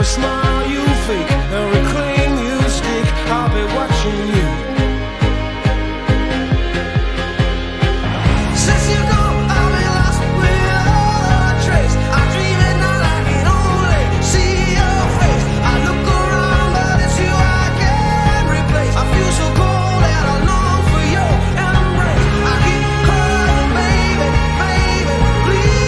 smile you fake, every claim you stick, I'll be watching you. Since you gone, I've been lost without a trace. I dream at night, I can only see your face. I look around, but it's you I can't replace. I feel so cold that I long for your embrace. I keep crying, baby, baby, please.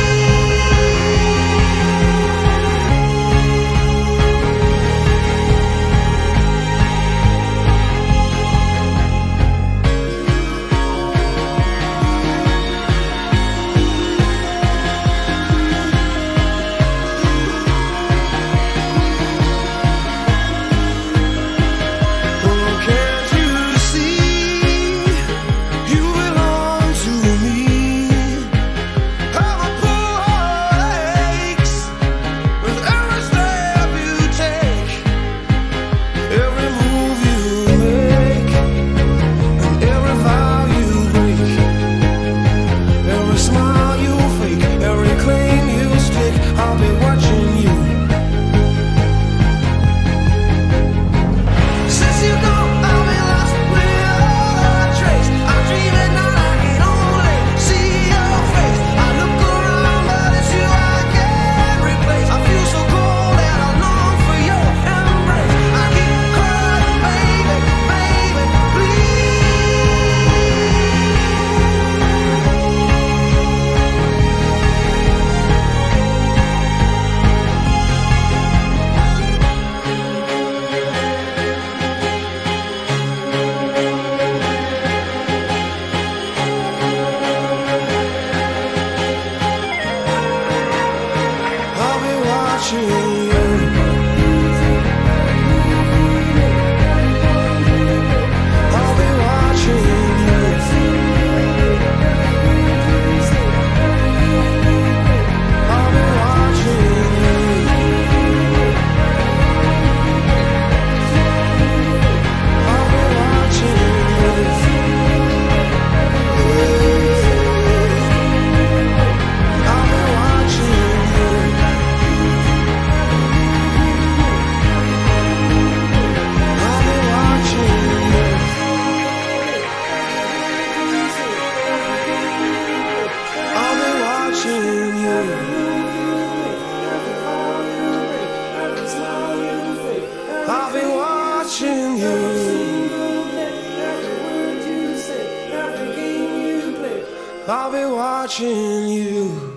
I've been watching you. I've been watching you.